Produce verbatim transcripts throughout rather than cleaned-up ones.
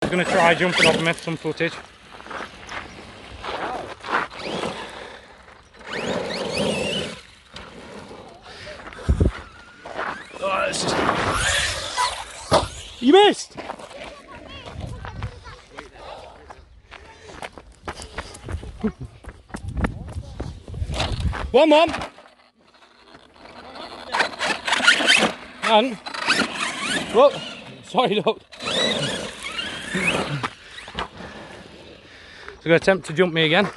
was going to try jumping off and make some footage. Oh, it's just... You missed! One, Mum! And... Whoa! Sorry, look. So I'm going to attempt to jump me again.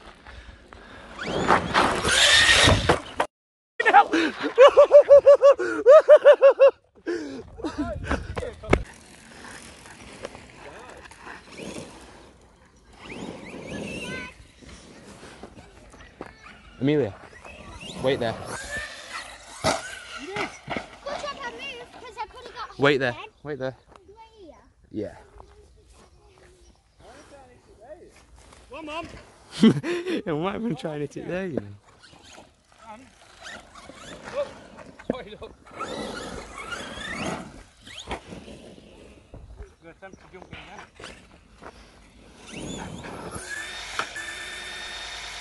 Amelia, wait there. Wait there, wait there. Yeah. Come on, Mum. I might have been trying to hit it there, you know. Look. Sorry, look. I'm going to attempt to jump in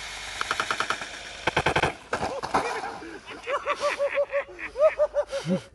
again.